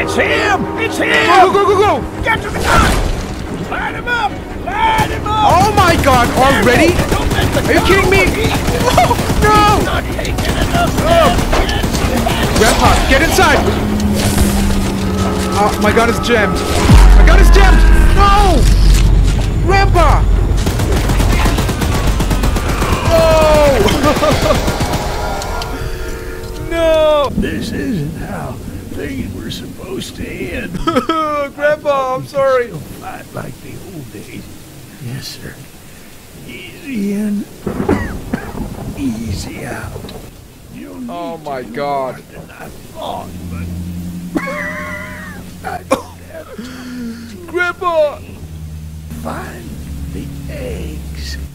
It's him! It's him! Go, go, go, go, go! Get to the gun! Light him up! Light him up! Oh my god, already? Don't let the Are you kidding me? Oh, no! Not taking enough damage. Grandpa, get inside! Oh, my gun is jammed. My gun is jammed! No! Grandpa! Oh! No! This isn't how things were supposed to end. Grandpa, I'm sorry. Still fight like the old days. Yes, sir. Easy in, easy out. You'll need Oh my to do God. more than I thought, but I don't have time. Grandpa! Find the eggs.